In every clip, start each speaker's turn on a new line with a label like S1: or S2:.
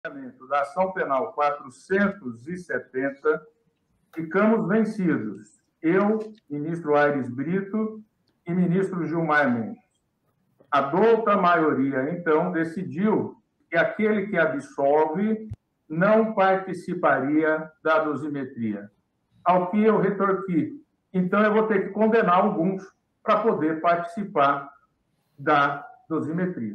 S1: da ação penal 470, ficamos vencidos. Eu, ministro Aires Brito e ministro Gilmar Mendes. A douta maioria, então, decidiu que aquele que absolve não participaria da dosimetria. Ao que eu retorqui, então eu vou ter que condenar alguns para poder participar da dosimetria.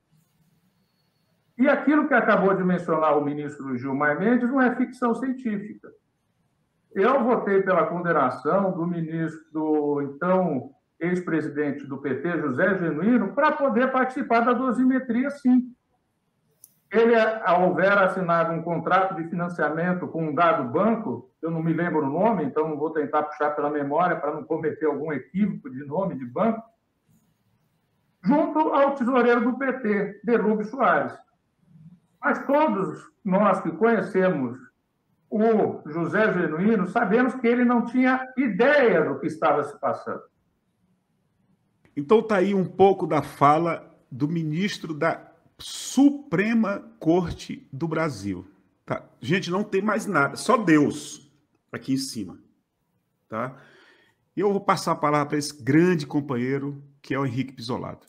S1: E aquilo que acabou de mencionar o ministro Gilmar Mendes não é ficção científica. Eu votei pela condenação do ministro, então, ex-presidente do PT, José Genuíno, para poder participar da dosimetria, sim. Ele houver assinado um contrato de financiamento com um dado banco, eu não me lembro o nome, então não vou tentar puxar pela memória para não cometer algum equívoco de nome de banco, junto ao tesoureiro do PT, Delúbio Soares. Mas todos nós que conhecemos o José Genuíno sabemos que ele não tinha ideia do que estava se passando.
S2: Então está aí um pouco da fala do ministro da Suprema Corte do Brasil. Tá? Gente, não tem mais nada, só Deus aqui em cima. Tá? E eu vou passar a palavra para esse grande companheiro, que é o Henrique Pizzolato.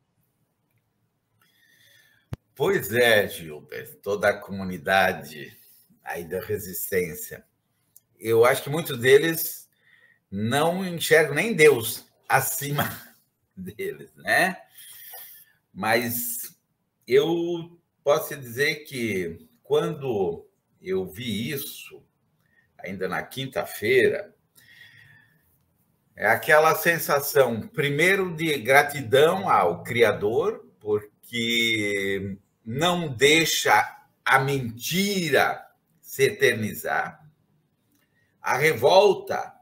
S3: Pois é, Gilberto, toda a comunidade aí da resistência. Eu acho que muitos deles não enxergam nem Deus acima deles, né? Mas eu posso dizer que quando eu vi isso, ainda na quinta-feira, é aquela sensação, primeiro, de gratidão ao Criador, porque não deixa a mentira se eternizar, a revolta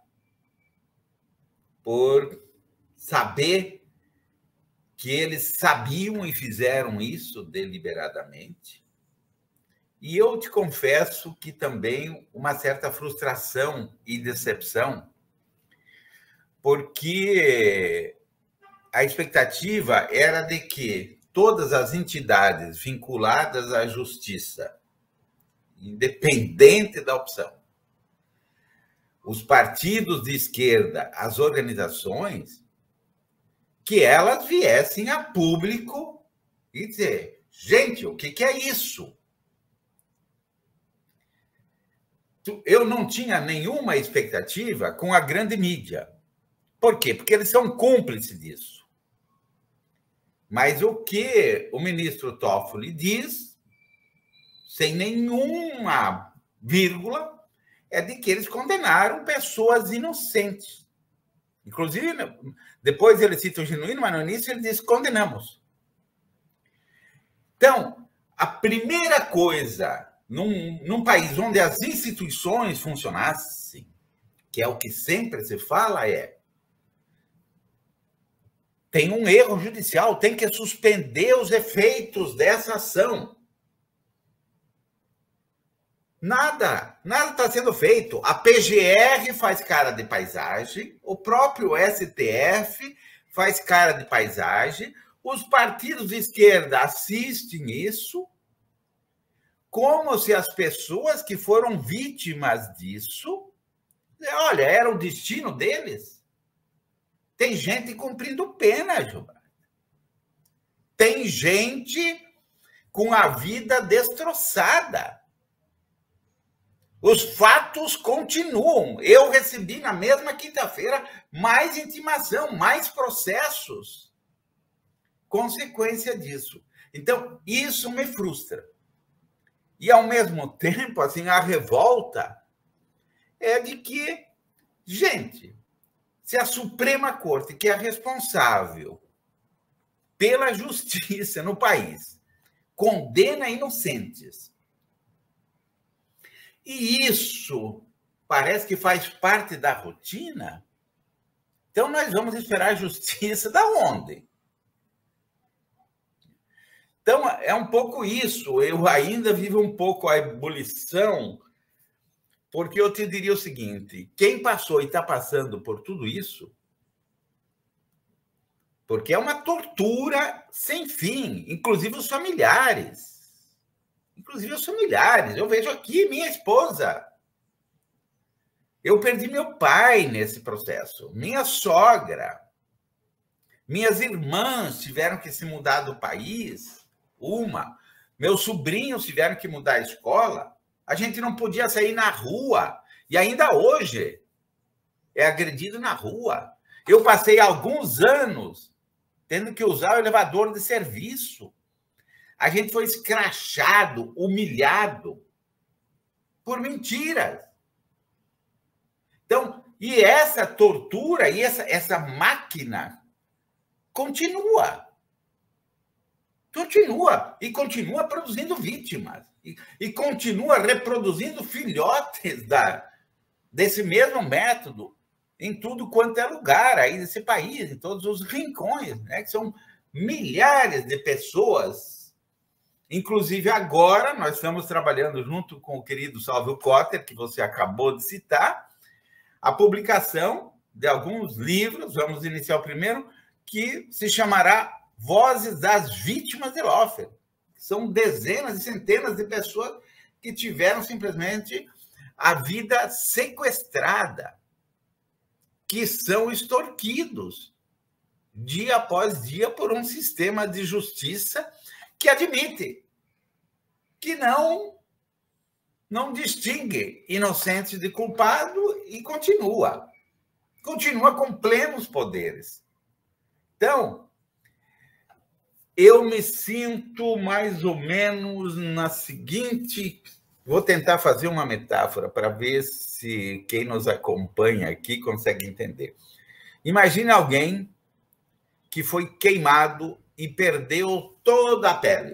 S3: por saber que eles sabiam e fizeram isso deliberadamente. E eu te confesso que também uma certa frustração e decepção, porque a expectativa era de que todas as entidades vinculadas à justiça, independente da opção, os partidos de esquerda, as organizações, que elas viessem a público e dizer: gente, o que é isso? Eu não tinha nenhuma expectativa com a grande mídia. Por quê? Porque eles são cúmplices disso. Mas o que o ministro Toffoli diz, sem nenhuma vírgula, é de que eles condenaram pessoas inocentes. Inclusive, depois ele cita o Genuíno, mas no início ele diz: condenamos. Então, a primeira coisa, num país onde as instituições funcionassem, que é o que sempre se fala, tem um erro judicial, tem que suspender os efeitos dessa ação. Nada está sendo feito. A PGR faz cara de paisagem, o próprio STF faz cara de paisagem, os partidos de esquerda assistem isso, como se as pessoas que foram vítimas disso, olha, era o destino deles. Tem gente cumprindo pena, Gilberto. Tem gente com a vida destroçada. Os fatos continuam. Eu recebi na mesma quinta-feira mais intimação, mais processos. Consequência disso. Então, isso me frustra. E, ao mesmo tempo, assim, a revolta é de que, gente, se a Suprema Corte, que é responsável pela justiça no país, condena inocentes, e isso parece que faz parte da rotina, então nós vamos esperar a justiça da onde? Então, é um pouco isso. Eu ainda vivo um pouco a ebulição, porque eu te diria o seguinte: quem passou e está passando por tudo isso, porque é uma tortura sem fim, inclusive os familiares. inclusive os familiares. Eu vejo aqui minha esposa. Eu perdi meu pai nesse processo, minha sogra, minhas irmãs tiveram que se mudar do país, meus sobrinhos tiveram que mudar a escola, a gente não podia sair na rua, e ainda hoje é agredido na rua. Eu passei alguns anos tendo que usar o elevador de serviço. A gente foi escrachado, humilhado por mentiras. Então, e essa tortura, e essa máquina continua. E continua produzindo vítimas. E continua reproduzindo filhotes desse mesmo método em tudo quanto é lugar aí desse país, em todos os rincões, né? Que são milhares de pessoas. Inclusive, agora, nós estamos trabalhando junto com o querido Salvio Cotter, que você acabou de citar, a publicação de alguns livros, vamos iniciar o primeiro, que se chamará Vozes das Vítimas de Lawfare. São dezenas e centenas de pessoas que tiveram simplesmente a vida sequestrada, que são extorquidos dia após dia por um sistema de justiça que admite que não distingue inocente de culpado e continua com plenos poderes. Então, eu me sinto mais ou menos na seguinte... Vou tentar fazer uma metáfora para ver se quem nos acompanha aqui consegue entender. Imagine alguém que foi queimado e perdeu toda a pele.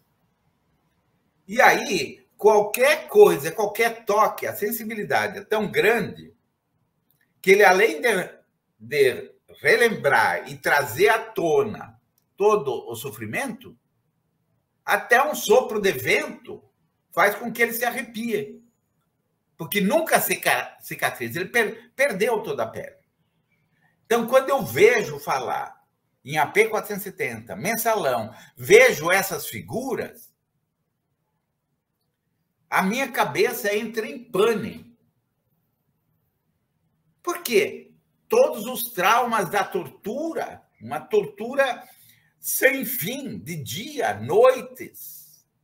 S3: E aí, qualquer coisa, qualquer toque, a sensibilidade é tão grande que ele, além de relembrar e trazer à tona todo o sofrimento, até um sopro de vento faz com que ele se arrepie. Porque nunca cicatriza, ele perdeu toda a pele. Então, quando eu vejo falar em AP 470, mensalão, vejo essas figuras, a minha cabeça entra em pane. Por quê? Todos os traumas da tortura, uma tortura sem fim, de dia, noites,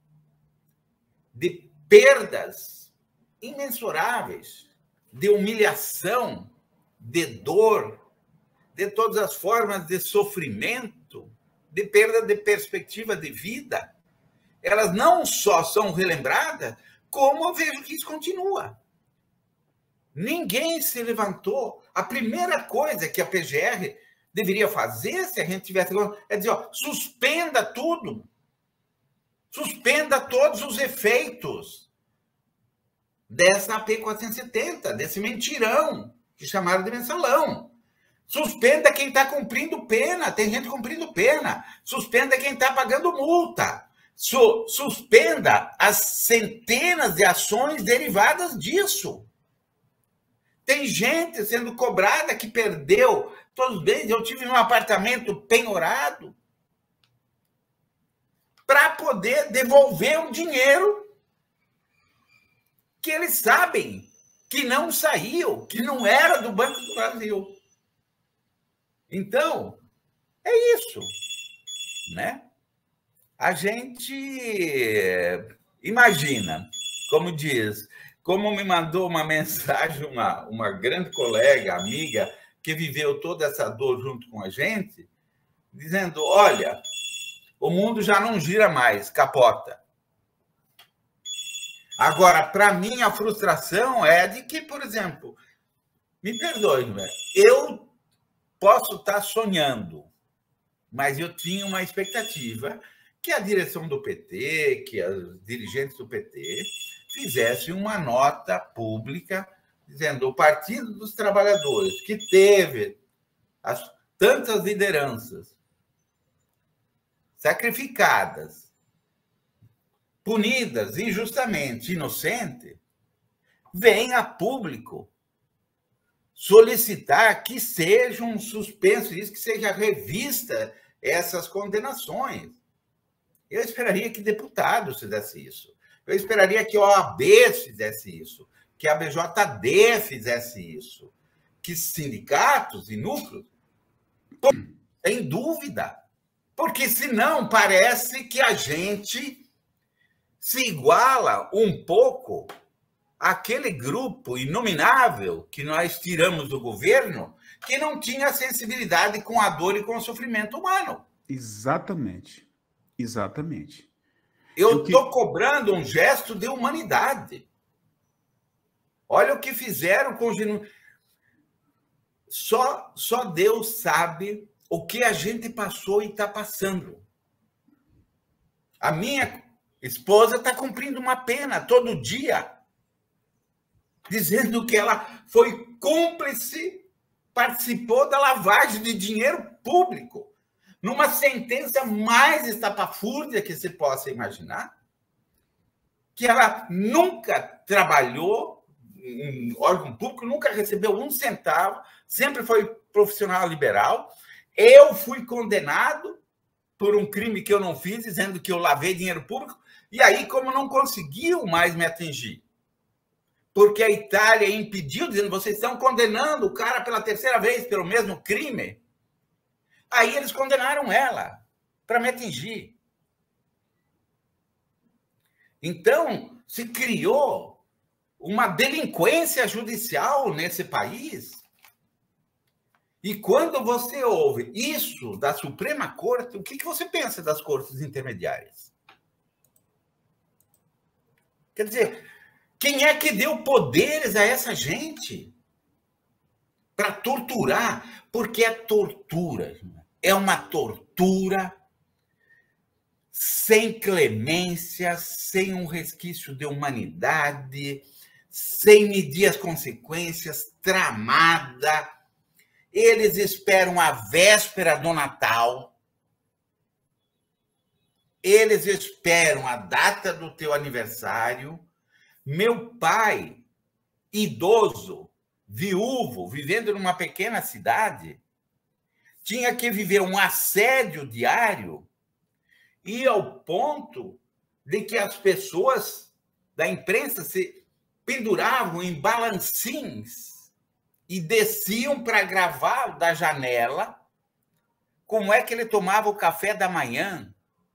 S3: de perdas imensuráveis, de humilhação, de dor, de todas as formas de sofrimento, de perda de perspectiva de vida, elas não só são relembradas, como eu vejo que isso continua. Ninguém se levantou. A primeira coisa que a PGR deveria fazer, se a gente tivesse... é dizer, suspenda tudo. Suspenda todos os efeitos dessa AP 470, desse mentirão que chamaram de mensalão. Suspenda quem está cumprindo pena, tem gente cumprindo pena. Suspenda quem está pagando multa. Suspenda as centenas de ações derivadas disso. Tem gente sendo cobrada que perdeu todos os bens. Eu tive um apartamento penhorado para poder devolver o dinheiro que eles sabem que não saiu, que não era do Banco do Brasil. Então, é isso, né? A gente imagina, como diz, como me mandou uma mensagem uma grande colega, amiga, que viveu toda essa dor junto com a gente, dizendo, olha, o mundo já não gira mais, capota. Agora, para mim, a frustração é de que, por exemplo, me perdoe, eu posso estar sonhando, mas eu tinha uma expectativa que a direção do PT, que os dirigentes do PT fizessem uma nota pública dizendo o Partido dos Trabalhadores, que teve tantas lideranças sacrificadas, punidas injustamente, inocente, vem a público solicitar que seja um suspenso isso, que seja revista essas condenações. Eu esperaria que deputados fizessem isso. Eu esperaria que a OAB fizesse isso, que a BJD fizesse isso, que sindicatos e núcleos, sem dúvida. Porque, senão, parece que a gente se iguala um pouco àquele grupo inominável que nós tiramos do governo, que não tinha sensibilidade com a dor e com o sofrimento humano.
S2: Exatamente. Exatamente.
S3: Eu estou cobrando um gesto de humanidade. Olha o que fizeram com o Só Deus sabe o que a gente passou e está passando. A minha esposa está cumprindo uma pena todo dia, dizendo que ela foi cúmplice, participou da lavagem de dinheiro público, numa sentença mais estapafúrdia que se possa imaginar, que ela nunca trabalhou em órgão público, nunca recebeu um centavo, sempre foi profissional liberal. Eu fui condenado por um crime que eu não fiz, dizendo que eu lavei dinheiro público, e aí, como não conseguiu mais me atingir, porque a Itália impediu, dizendo, vocês estão condenando o cara pela terceira vez pelo mesmo crime, aí eles condenaram ela para me atingir. Então, se criou uma delinquência judicial nesse país. E quando você ouve isso da Suprema Corte, o que você pensa das cortes intermediárias? Quer dizer, quem é que deu poderes a essa gente para torturar? Porque a tortura é uma tortura sem clemência, sem um resquício de humanidade, sem medir as consequências, tramada. Eles esperam a véspera do Natal, eles esperam a data do teu aniversário. Meu pai, idoso, viúvo, vivendo numa pequena cidade, tinha que viver um assédio diário e ao ponto de que as pessoas da imprensa se penduravam em balancins e desciam para gravar da janela como é que ele tomava o café da manhã,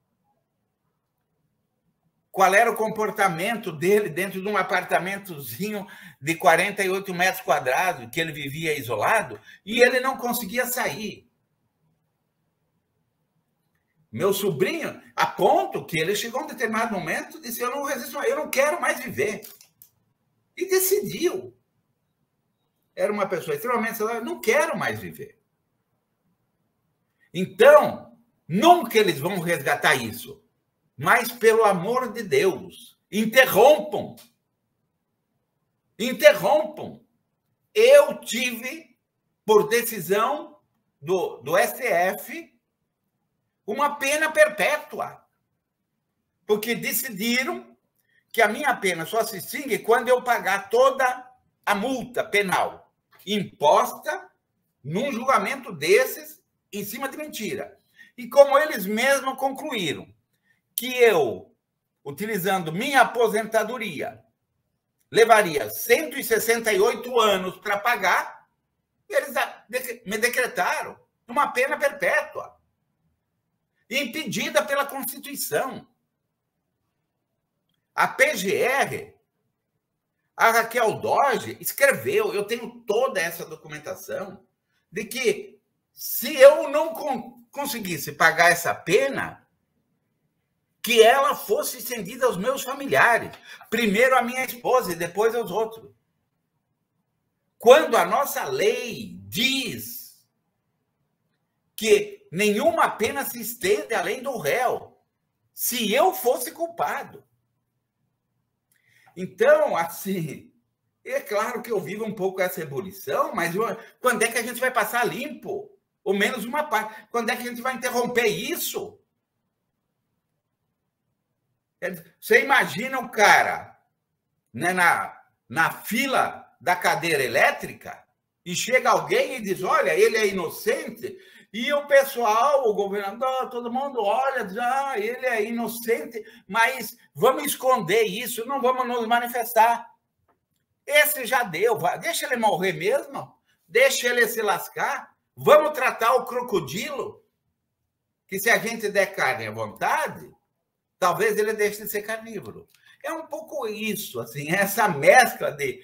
S3: qual era o comportamento dele dentro de um apartamentozinho de 48 metros quadrados, que ele vivia isolado, e ele não conseguia sair. Meu sobrinho, a ponto que ele chegou a um determinado momento e disse, eu não resisto, eu não quero mais viver. E decidiu. Era uma pessoa extremamente saudável, não quero mais viver. Então, nunca eles vão resgatar isso. Mas, pelo amor de Deus, interrompam. Interrompam. Eu tive, por decisão do STF, uma pena perpétua. Porque decidiram que a minha pena só se extingue quando eu pagar toda a multa penal imposta num julgamento desses em cima de mentira. E como eles mesmos concluíram que eu, utilizando minha aposentadoria, levaria 168 anos para pagar, eles me decretaram uma pena perpétua, impedida pela Constituição. A PGR, a Raquel Dodge, escreveu, eu tenho toda essa documentação, de que se eu não conseguisse pagar essa pena, que ela fosse estendida aos meus familiares. Primeiro a minha esposa e depois aos outros. Quando a nossa lei diz que nenhuma pena se estende além do réu, se eu fosse culpado. Então, assim, é claro que eu vivo um pouco essa ebulição, mas quando é que a gente vai passar limpo? Ou menos uma parte. Quando é que a gente vai interromper isso? Você imagina o cara, né, na fila da cadeira elétrica e chega alguém e diz, olha, ele é inocente, E o pessoal, o governador, todo mundo olha, diz, ele é inocente, mas vamos esconder isso, não vamos nos manifestar. Esse já deu, deixa ele morrer mesmo, deixa ele se lascar, vamos tratar o crocodilo, que se a gente der carne à vontade, talvez ele deixe de ser carnívoro. É um pouco isso, assim, essa mescla de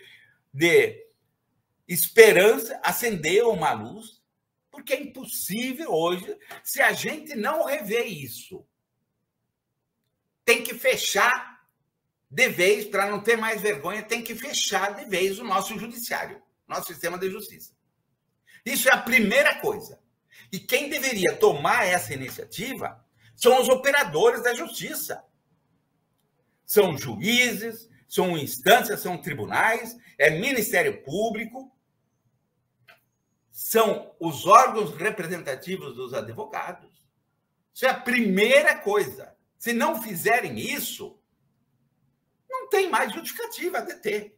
S3: esperança, acender uma luz, porque é impossível hoje, se a gente não rever isso. Tem que fechar de vez, para não ter mais vergonha, tem que fechar de vez o nosso judiciário, nosso sistema de justiça. Isso é a primeira coisa. E quem deveria tomar essa iniciativa são os operadores da justiça. São juízes, são instâncias, são tribunais, é Ministério Público, são os órgãos representativos dos advogados. Isso é a primeira coisa. Se não fizerem isso, não tem mais justificativa a deter.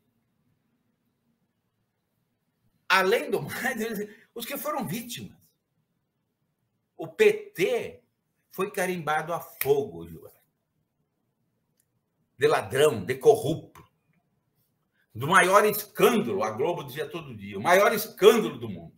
S3: Além do mais, os que foram vítimas. O PT foi carimbado a fogo, Gilberto. De ladrão, de corrupto. Do maior escândalo, a Globo dizia todo dia, o maior escândalo do mundo.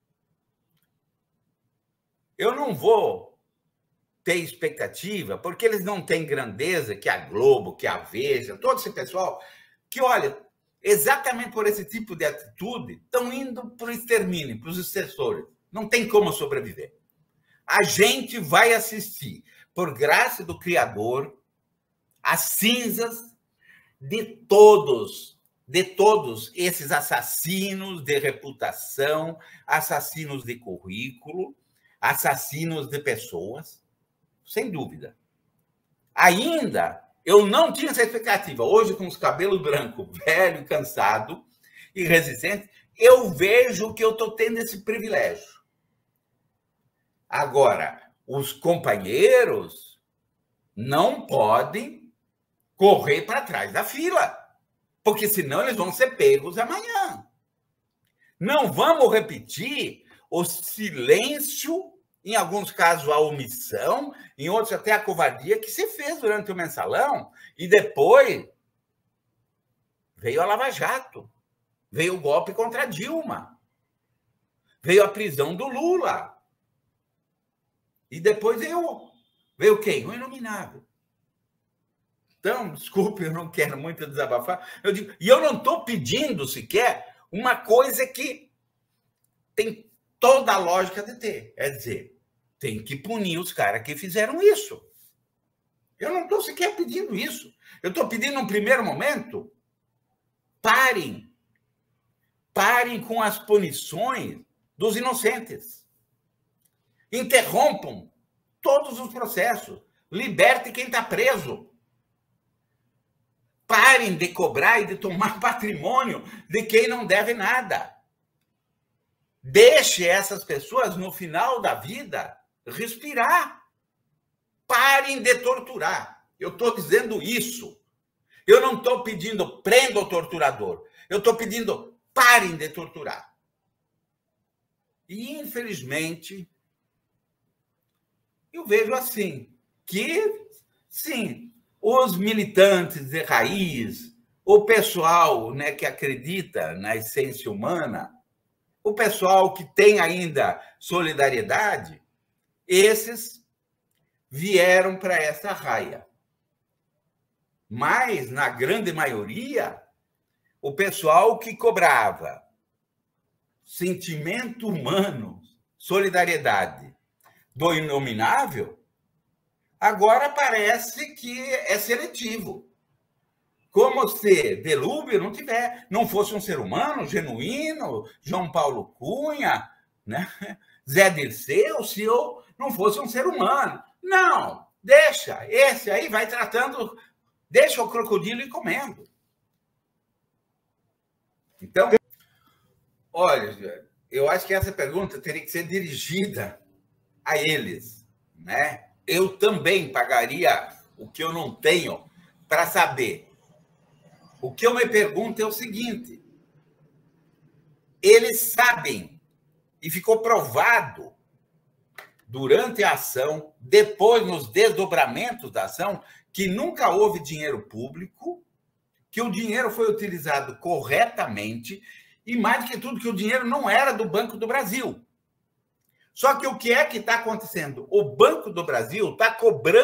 S3: Eu não vou ter expectativa, porque eles não têm grandeza que a Globo, que a Veja, todo esse pessoal, que, olha, exatamente por esse tipo de atitude, estão indo para o extermínio, para os extensores. Não tem como sobreviver. A gente vai assistir, por graça do Criador, as cinzas de todos esses assassinos de reputação, assassinos de currículo, assassinos de pessoas, sem dúvida. Ainda, eu não tinha essa expectativa. Hoje, com os cabelos brancos, velho, cansado e resistente, eu vejo que eu estou tendo esse privilégio. Agora, os companheiros não podem correr para trás da fila, porque senão eles vão ser pegos amanhã. Não vamos repetir o silêncio, em alguns casos a omissão, em outros até a covardia que se fez durante o mensalão, e depois veio a Lava Jato, veio o golpe contra a Dilma, veio a prisão do Lula, e depois veio quem? O Inominável. Então, desculpe, eu não quero muito desabafar. E eu não estou pedindo sequer uma coisa que tem toda a lógica de ter. É dizer, tem que punir os caras que fizeram isso. Eu não estou sequer pedindo isso. Eu estou pedindo, num primeiro momento, parem com as punições dos inocentes. Interrompam todos os processos. Liberte quem está preso. Parem de cobrar e de tomar patrimônio de quem não deve nada. Deixe essas pessoas, no final da vida, respirar. Parem de torturar. Eu estou dizendo isso. Eu não estou pedindo prenda o torturador. Eu estou pedindo parem de torturar. E, infelizmente, eu vejo assim, que, sim, os militantes de raiz, o pessoal, né, que acredita na essência humana, o pessoal que tem ainda solidariedade, esses vieram para essa raia. Mas, na grande maioria, o pessoal que cobrava sentimento humano, solidariedade do Inominável, agora parece que é seletivo. Como se Delúbio não fosse um ser humano genuíno, João Paulo Cunha, né? Zé Dirceu, se eu não fosse um ser humano. Não, deixa, esse aí vai tratando, deixa o crocodilo ir comendo. Então, olha, eu acho que essa pergunta teria que ser dirigida a eles, né? Eu também pagaria o que eu não tenho para saber. O que eu me pergunto é o seguinte: eles sabem, e ficou provado, durante a ação, depois nos desdobramentos da ação, que nunca houve dinheiro público, que o dinheiro foi utilizado corretamente e, mais do que tudo, que o dinheiro não era do Banco do Brasil. Só que o que é que está acontecendo? O Banco do Brasil está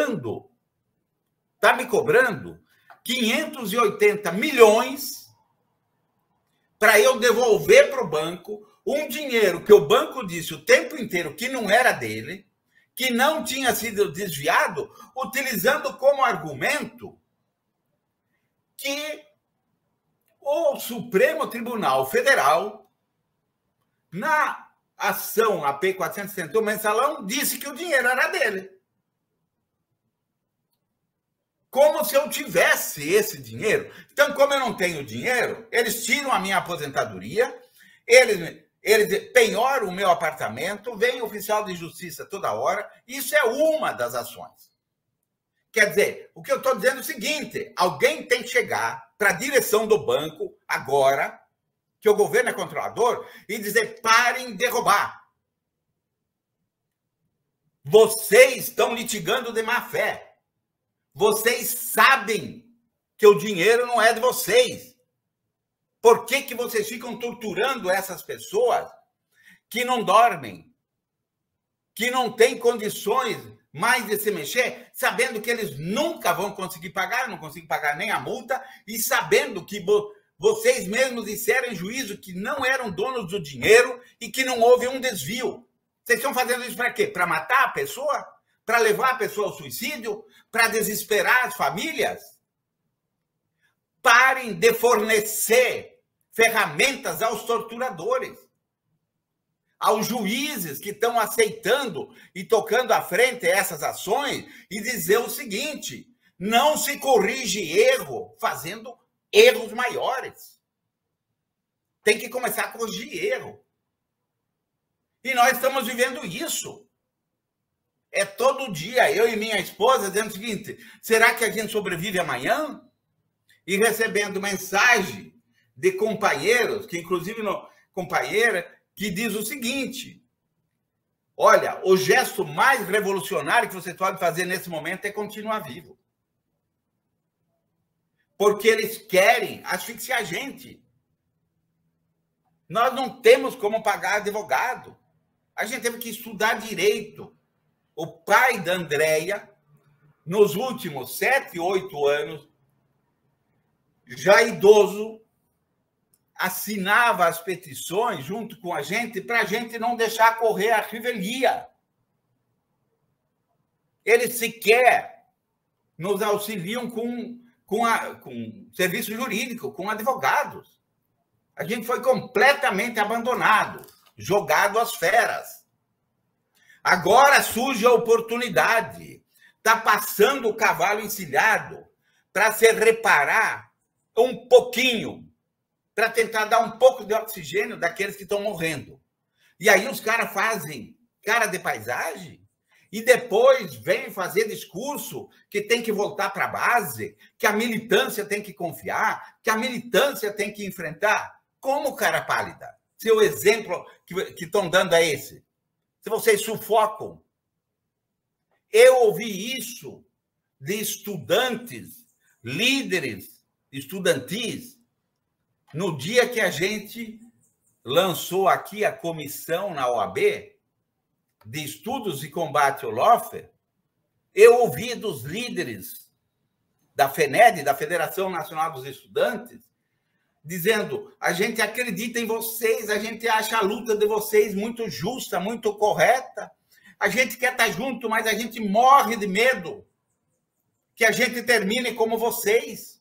S3: me cobrando 580 milhões para eu devolver para o banco um dinheiro que o banco disse o tempo inteiro que não era dele, que não tinha sido desviado, utilizando como argumento que o Supremo Tribunal Federal, na ação AP 471 mensalão, disse que o dinheiro era dele. Como se eu tivesse esse dinheiro. Então, como eu não tenho dinheiro, eles tiram a minha aposentadoria, eles penhoram o meu apartamento, vem oficial de justiça toda hora. Isso é uma das ações. Quer dizer, o que eu estou dizendo é o seguinte: alguém tem que chegar para a direção do banco, agora, que o governo é controlador, e dizer: parem de roubar. Vocês estão litigando de má fé. Vocês sabem que o dinheiro não é de vocês. Por que que vocês ficam torturando essas pessoas que não dormem, que não têm condições mais de se mexer, sabendo que eles nunca vão conseguir pagar, não conseguem pagar nem a multa, e sabendo que vocês mesmos disseram em juízo que não eram donos do dinheiro e que não houve um desvio? Vocês estão fazendo isso para quê? Para matar a pessoa? Para levar a pessoa ao suicídio? Para desesperar as famílias? Parem de fornecer ferramentas aos torturadores, aos juízes que estão aceitando e tocando à frente essas ações, e dizer o seguinte: não se corrige erro fazendo erros maiores. Tem que começar a corrigir erro. E nós estamos vivendo isso. É todo dia, eu e minha esposa, dizendo o seguinte: será que a gente sobrevive amanhã? E recebendo mensagem de companheiros, que inclusive companheira, que diz o seguinte: olha, o gesto mais revolucionário que você pode fazer nesse momento é continuar vivo. Porque eles querem asfixiar a gente. Nós não temos como pagar advogado. A gente teve que estudar direito. O pai da Andréia, nos últimos 7, 8 anos, já idoso, assinava as petições junto com a gente para a gente não deixar correr a revelia. Eles sequer nos auxiliam com serviço jurídico, com advogados. A gente foi completamente abandonado, jogado às feras. Agora surge a oportunidade. Está passando o cavalo encilhado para se reparar um pouquinho, para tentar dar um pouco de oxigênio daqueles que estão morrendo. E aí os caras fazem cara de paisagem e depois vêm fazer discurso que tem que voltar para a base, que a militância tem que confiar, que a militância tem que enfrentar. Como, cara pálida? Se o exemplo que estão dando é esse. Se vocês sufocam. Eu ouvi isso de estudantes, líderes estudantis, no dia que a gente lançou aqui a comissão na OAB de estudos e combate ao lawfare. Eu ouvi dos líderes da FENED, da Federação Nacional dos Estudantes, dizendo: a gente acredita em vocês, a gente acha a luta de vocês muito justa, muito correta, a gente quer estar junto, mas a gente morre de medo que a gente termine como vocês.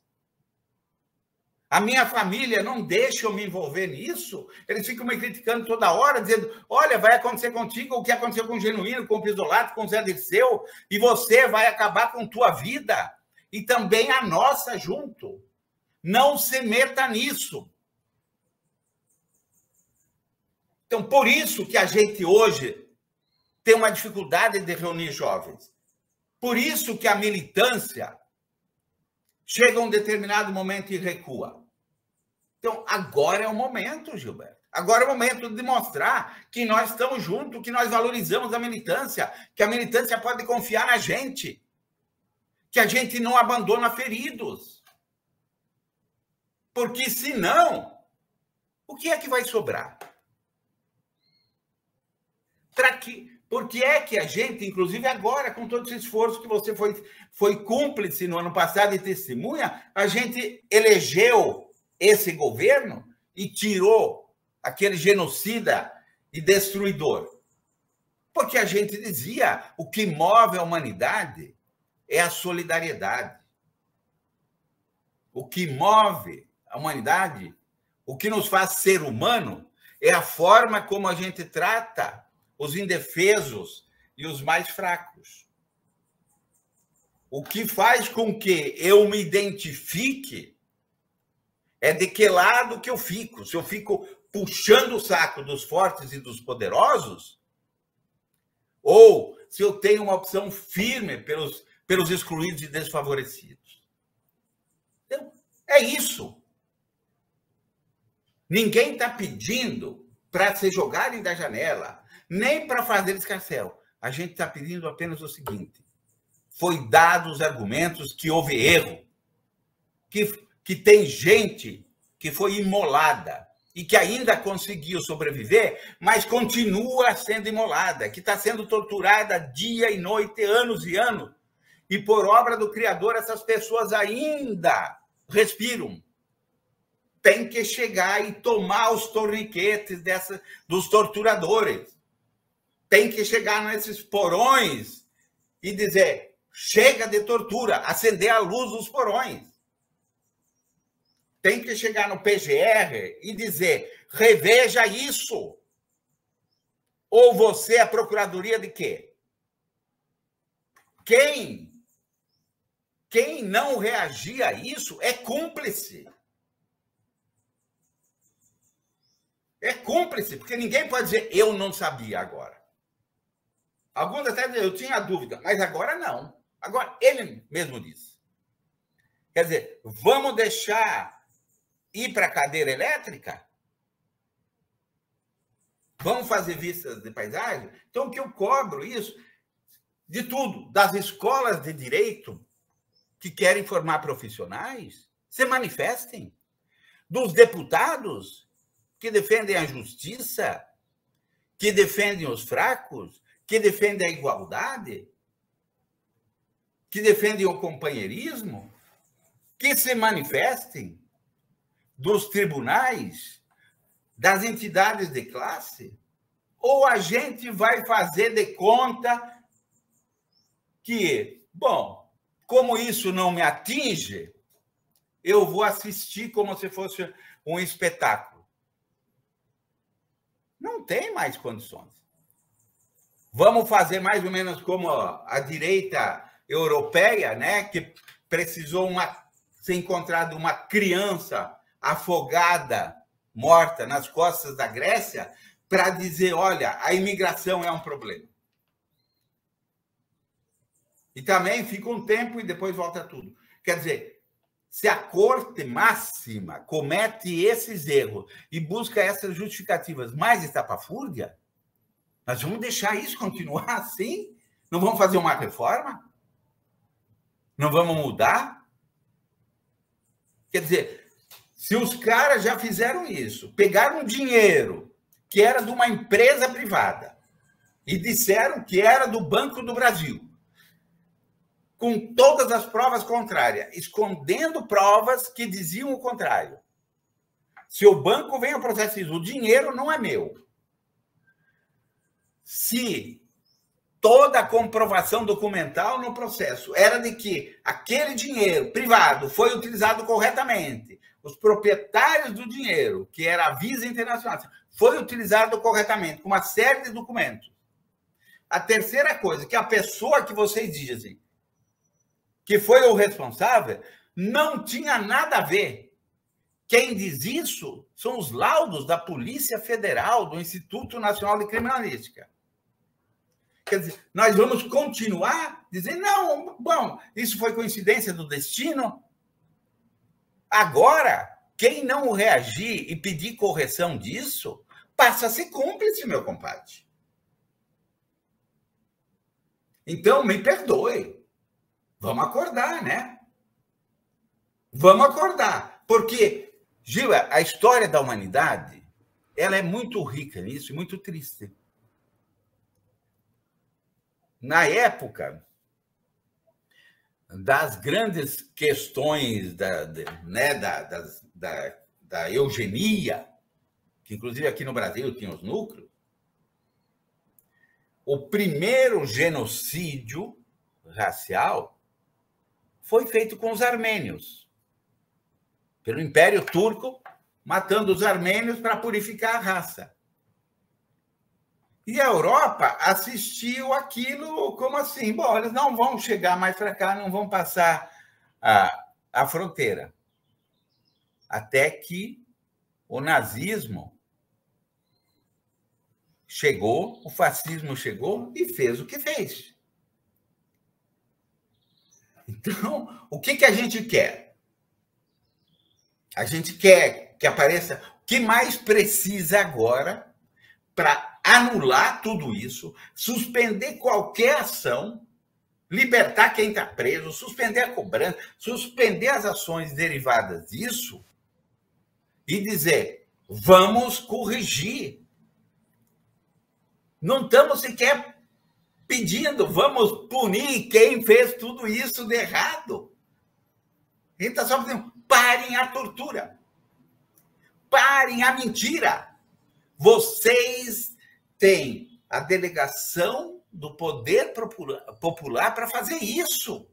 S3: A minha família não deixa eu me envolver nisso. Eles ficam me criticando toda hora, dizendo: olha, vai acontecer contigo o que aconteceu com o Genuíno, com o Pisolato, com o Zé Dirceu, e você vai acabar com tua vida e também a nossa junto. Não se meta nisso. Então, por isso que a gente hoje tem uma dificuldade de reunir jovens. Por isso que a militância chega a um determinado momento e recua. Então, agora é o momento, Gilberto. Agora é o momento de mostrar que nós estamos juntos, que nós valorizamos a militância, que a militância pode confiar na gente, que a gente não abandona feridos. Porque, senão, o que é que vai sobrar? Por que é que a gente, inclusive agora, com todo esse esforço que você foi cúmplice no ano passado e testemunha, a gente elegeu esse governo e tirou aquele genocida e destruidor? Porque a gente dizia, o que move a humanidade é a solidariedade. O que move a humanidade, o que nos faz ser humano, é a forma como a gente trata os indefesos e os mais fracos. O que faz com que eu me identifique é de que lado que eu fico. Se eu fico puxando o saco dos fortes e dos poderosos, ou se eu tenho uma opção firme pelos excluídos e desfavorecidos. Então, é isso. Ninguém está pedindo para se jogarem da janela, nem para fazer escarcéu. A gente está pedindo apenas o seguinte: foi dado os argumentos que houve erro, que tem gente que foi imolada e que ainda conseguiu sobreviver, mas continua sendo imolada, que está sendo torturada dia e noite, anos e anos, e por obra do Criador essas pessoas ainda respiram. Tem que chegar e tomar os torniquetes dos torturadores. Tem que chegar nesses porões e dizer: chega de tortura, acender a luz dos porões. Tem que chegar no PGR e dizer: reveja isso. Ou você é a procuradoria de quê? Quem não reagir a isso é cúmplice. É cúmplice, porque ninguém pode dizer: eu não sabia agora. Alguns até dizem: eu tinha dúvida, mas agora não. Agora ele mesmo disse. Quer dizer, vamos deixar ir para a cadeira elétrica? Vamos fazer vistas de paisagem? Então, o que eu cobro isso? De tudo. Das escolas de direito que querem formar profissionais, se manifestem. Dos deputados que defendem a justiça, que defendem os fracos, que defendem a igualdade, que defendem o companheirismo, que se manifestem. Dos tribunais, das entidades de classe, ou a gente vai fazer de conta que, bom, como isso não me atinge, eu vou assistir como se fosse um espetáculo. Não tem mais condições. Vamos fazer mais ou menos como a direita europeia, né, que precisou ser encontrada uma criança afogada, morta nas costas da Grécia, para dizer: olha, a imigração é um problema. E também fica um tempo e depois volta tudo. Quer dizer, se a Corte Máxima comete esses erros e busca essas justificativas mais estapafúrdia, nós vamos deixar isso continuar assim? Não vamos fazer uma reforma? Não vamos mudar? Quer dizer, se os caras já fizeram isso, pegaram um dinheiro que era de uma empresa privada e disseram que era do Banco do Brasil, com todas as provas contrárias, escondendo provas que diziam o contrário. Se o banco vem ao processo e diz: o dinheiro não é meu. Se toda a comprovação documental no processo era de que aquele dinheiro privado foi utilizado corretamente, os proprietários do dinheiro, que era a Visa Internacional, foi utilizado corretamente, com uma série de documentos. A terceira coisa, que a pessoa que vocês dizem que foi o responsável não tinha nada a ver. Quem diz isso são os laudos da Polícia Federal, do Instituto Nacional de Criminalística. Quer dizer, nós vamos continuar dizendo: não, bom, isso foi coincidência do destino. Agora, quem não reagir e pedir correção disso passa a ser cúmplice, meu compadre. Então, me perdoe. Vamos acordar, né? Vamos acordar. Porque, Gil, a história da humanidade, ela é muito rica nisso e muito triste. Na época das grandes questões da eugenia, que inclusive aqui no Brasil tinha os núcleos, o primeiro genocídio racial foi feito com os armênios, pelo Império Turco, matando os armênios para purificar a raça. E a Europa assistiu aquilo como assim, bom, eles não vão chegar mais para cá, não vão passar a fronteira. Até que o nazismo chegou, o fascismo chegou e fez o que fez. Então, o que a gente quer? A gente quer que apareça o que mais precisa agora para anular tudo isso, suspender qualquer ação, libertar quem está preso, suspender a cobrança, suspender as ações derivadas disso e dizer, vamos corrigir. Não estamos sequer pedindo, vamos punir quem fez tudo isso de errado. A gente está só dizendo, parem a tortura, parem a mentira. Vocês têm a delegação do poder popular para fazer isso.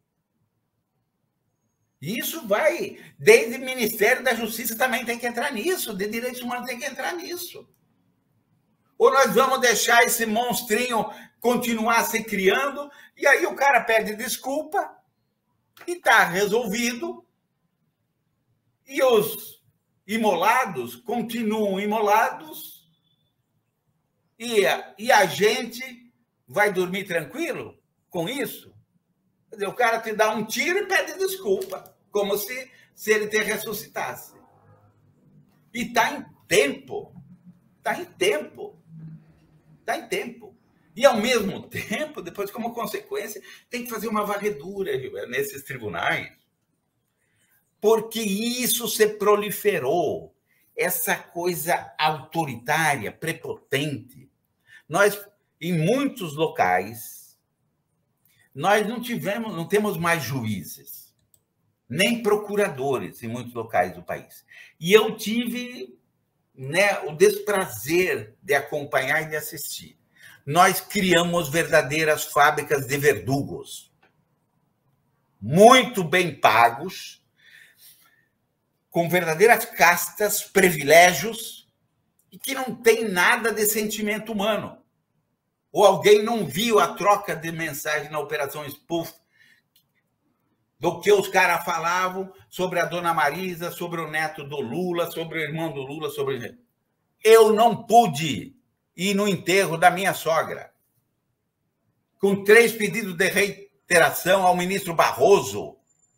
S3: Isso vai, desde o Ministério da Justiça também tem que entrar nisso, de Direitos Humanos tem que entrar nisso. Ou nós vamos deixar esse monstrinho continuar se criando, e aí o cara pede desculpa, e está resolvido, e os imolados continuam imolados, e a gente vai dormir tranquilo com isso? Quer dizer, o cara te dá um tiro e pede desculpa, como se ele te ressuscitasse. E está em tempo. Está em tempo. Está em tempo. E, ao mesmo tempo, depois, como consequência, tem que fazer uma varredura, Gilberto, nesses tribunais, porque isso se proliferou, essa coisa autoritária, prepotente. Nós, em muitos locais, nós não temos mais juízes, nem procuradores em muitos locais do país. E eu tive o desprazer de acompanhar e de assistir. Nós criamos verdadeiras fábricas de verdugos, muito bem pagos, com verdadeiras castas, privilégios, e que não tem nada de sentimento humano. Ou alguém não viu a troca de mensagem na Operação Spoof, do que os caras falavam sobre a dona Marisa, sobre o neto do Lula, sobre o irmão do Lula, sobre... Eu não pude ir no enterro da minha sogra, com 3 pedidos de reiteração ao ministro Barroso.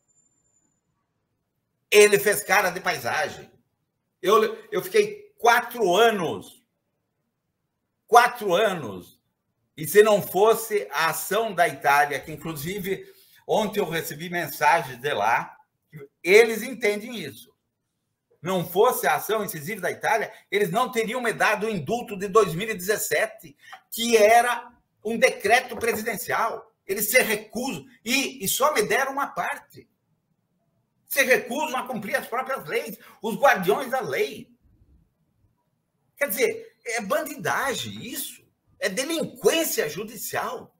S3: Ele fez cara de paisagem. Eu fiquei 4 anos, e se não fosse a ação da Itália, que inclusive ontem eu recebi mensagens de lá, eles entendem isso. Não fosse a ação incisiva da Itália, eles não teriam me dado o indulto de 2017, que era um decreto presidencial. Eles se recusam, e só me deram uma parte. Se recusam a cumprir as próprias leis, os guardiões da lei. Quer dizer, é bandidagem isso, é delinquência judicial.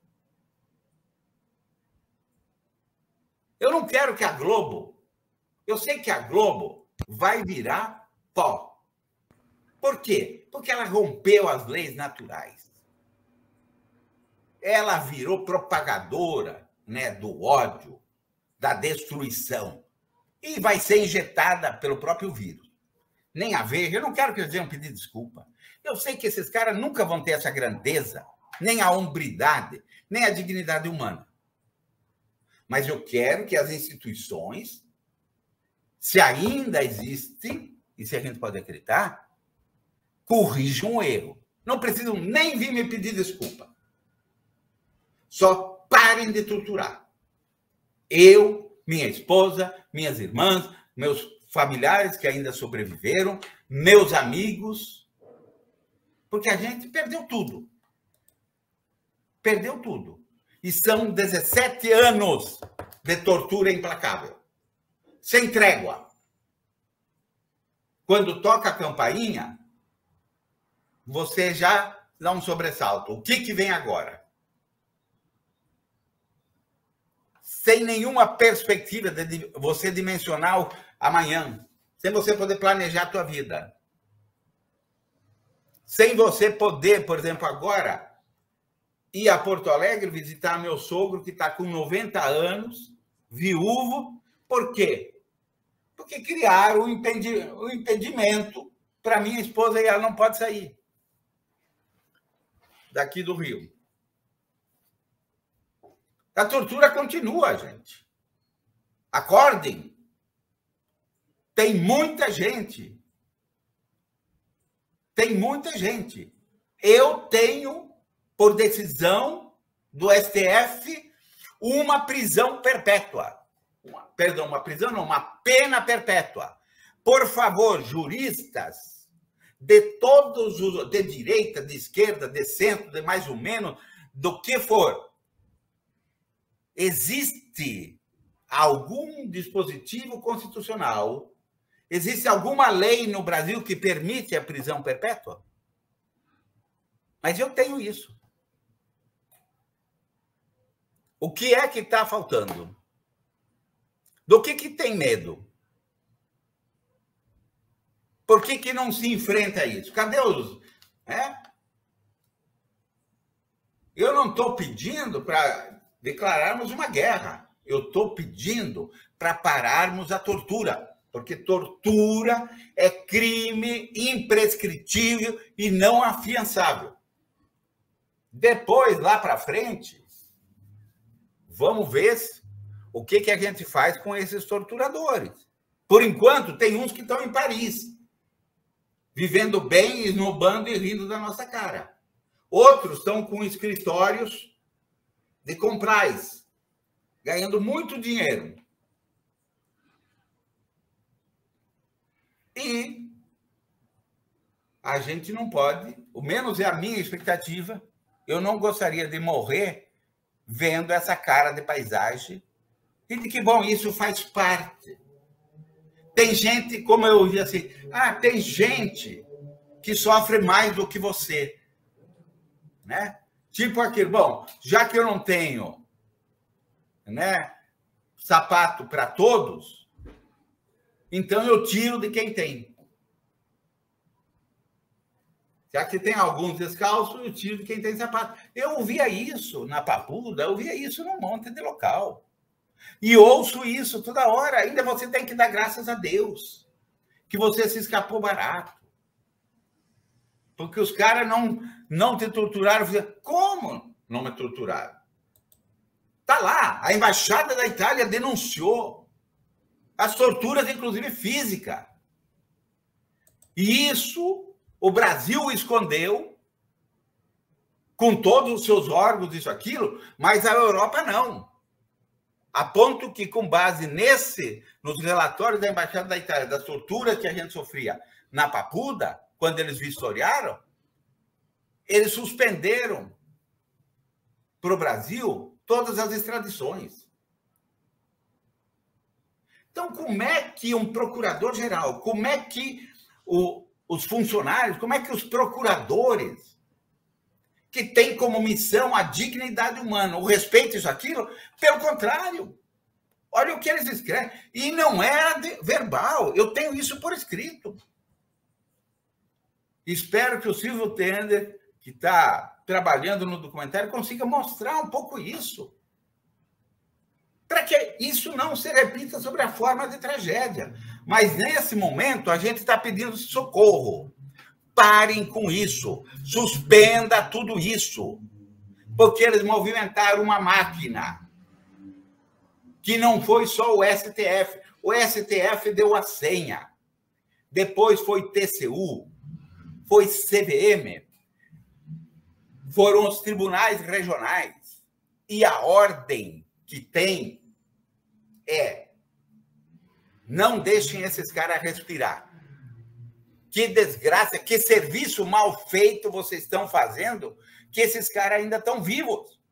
S3: Eu não quero que a Globo... Eu sei que a Globo vai virar pó. Por quê? Porque ela rompeu as leis naturais. Ela virou propagadora, do ódio, da destruição. E vai ser injetada pelo próprio vírus. Nem a Veja, eu não quero que eles venham pedir desculpa. Eu sei que esses caras nunca vão ter essa grandeza, nem a hombridade, nem a dignidade humana. Mas eu quero que as instituições, se ainda existem, e se a gente pode acreditar, corrijam o erro. Não precisam nem vir me pedir desculpa. Só parem de torturar. Eu, minha esposa, minhas irmãs, meus familiares que ainda sobreviveram, meus amigos, porque a gente perdeu tudo. Perdeu tudo. E são 17 anos de tortura implacável. Sem trégua. Quando toca a campainha, você já dá um sobressalto. O que vem agora? Sem nenhuma perspectiva de você dimensionar o amanhã. Sem você poder planejar a tua vida. Sem você poder, por exemplo, agora, ir a Porto Alegre visitar meu sogro, que está com 90 anos, viúvo. Por quê? Porque criaram o impedimento para minha esposa e ela não pode sair daqui do Rio. A tortura continua, gente. Acordem. Tem muita gente. Tem muita gente. Eu tenho, por decisão do STF, uma prisão perpétua. Uma prisão não, uma pena perpétua. Por favor, juristas de todos os, de direita, de esquerda, de centro, de mais ou menos, do que for. Existe algum dispositivo constitucional, existe alguma lei no Brasil que permite a prisão perpétua? Mas eu tenho isso. O que é que está faltando? Do que tem medo? Por que não se enfrenta isso? Cadê os... Eu não estou pedindo para declararmos uma guerra. Eu estou pedindo para pararmos a tortura. Porque tortura é crime imprescritível e não afiançável. Depois, lá para frente, vamos ver o que a gente faz com esses torturadores. Por enquanto, tem uns que estão em Paris, vivendo bem, esnobando e rindo da nossa cara. Outros estão com escritórios de comprais, ganhando muito dinheiro. E a gente não pode, o menos é a minha expectativa, eu não gostaria de morrer vendo essa cara de paisagem e de que, bom, isso faz parte. Tem gente, como eu ouvi assim, tem gente que sofre mais do que você. Né? Tipo aquilo, bom, já que eu não tenho, né, sapato para todos, então eu tiro de quem tem. Já que tem alguns descalços, eu tiro de quem tem sapato. Eu ouvia isso na Papuda, eu ouvia isso num monte de local. E ouço isso toda hora. Ainda você tem que dar graças a Deus que você se escapou barato. Porque os caras não te torturaram. Como não me torturaram? Está lá. A Embaixada da Itália denunciou as torturas, inclusive física. E isso o Brasil escondeu com todos os seus órgãos, isso, aquilo, mas a Europa não. A ponto que, com base nos relatórios da Embaixada da Itália, das torturas que a gente sofria na Papuda, quando eles vistoriaram, eles suspenderam para o Brasil todas as extradições. Então, como é que um procurador-geral, como é que os funcionários, como é que os procuradores, que têm como missão a dignidade humana, o respeito, isso, aquilo, pelo contrário, olha o que eles escrevem. E não é verbal, eu tenho isso por escrito. Espero que o Silvio Tender, que está trabalhando no documentário, consiga mostrar um pouco isso. Para que isso não se repita sobre a forma de tragédia. Mas, nesse momento, a gente está pedindo socorro. Parem com isso. Suspenda tudo isso. Porque eles movimentaram uma máquina que não foi só o STF. O STF deu a senha. Depois foi TCU. foi CVM, foram os tribunais regionais. E a ordem que tem é: não deixem esses caras respirar. Que desgraça, que serviço mal feito vocês estão fazendo, que esses caras ainda estão vivos.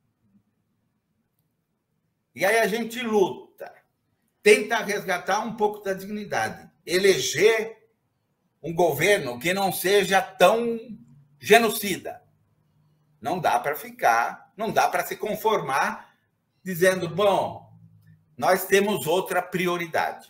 S3: E aí a gente luta, tenta resgatar um pouco da dignidade, eleger um governo que não seja tão genocida. Não dá para ficar, não dá para se conformar dizendo, bom, nós temos outra prioridade,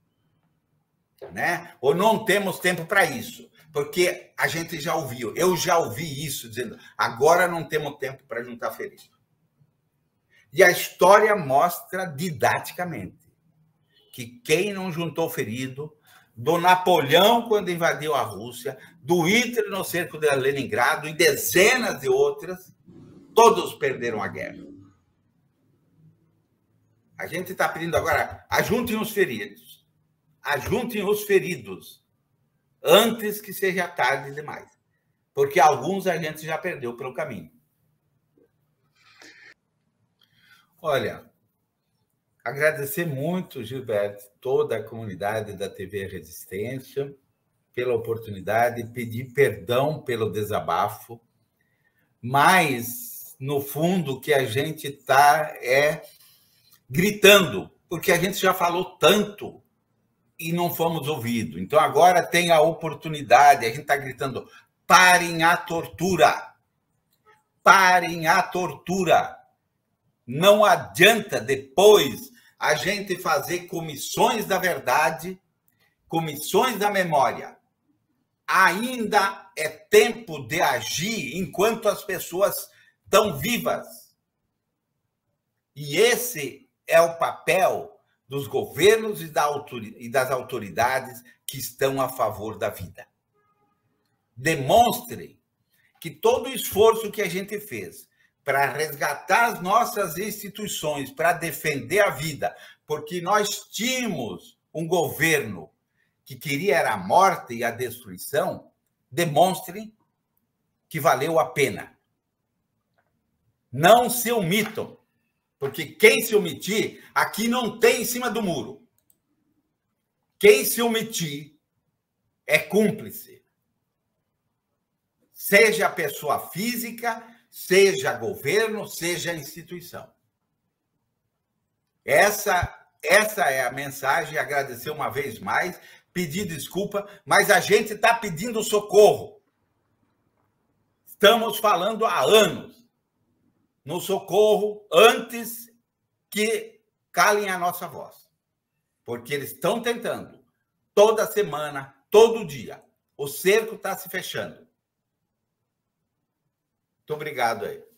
S3: né? Ou não temos tempo para isso, porque a gente já ouviu, eu já ouvi isso dizendo, agora não temos tempo para juntar ferido. E a história mostra didaticamente que quem não juntou ferido, do Napoleão quando invadiu a Rússia, do Hitler no cerco de Leningrado e dezenas de outras, todos perderam a guerra. A gente está pedindo agora, ajuntem os feridos. Ajuntem os feridos antes que seja tarde demais. Porque alguns a gente já perdeu pelo caminho. Olha, agradecer muito, Gilberto, toda a comunidade da TV Resistência, pela oportunidade, pedir perdão pelo desabafo, mas, no fundo, o que a gente está gritando, porque a gente já falou tanto e não fomos ouvidos. Então, agora tem a oportunidade, a gente está gritando, parem a tortura! Parem a tortura! Não adianta depois a gente fazer comissões da verdade, comissões da memória. Ainda é tempo de agir enquanto as pessoas estão vivas. E esse é o papel dos governos e das autoridades que estão a favor da vida. Demonstrem que todo o esforço que a gente fez para resgatar as nossas instituições, para defender a vida, porque nós tínhamos um governo que queria a morte e a destruição, demonstrem que valeu a pena. Não se omitam, porque quem se omitir, aqui não tem em cima do muro. Quem se omitir é cúmplice. Seja a pessoa física, seja governo, seja instituição. Essa é a mensagem, agradecer uma vez mais, pedir desculpa, mas a gente está pedindo socorro. Estamos falando há anos no socorro antes que calem a nossa voz. Porque eles estão tentando, toda semana, todo dia. O cerco está se fechando. Muito obrigado aí.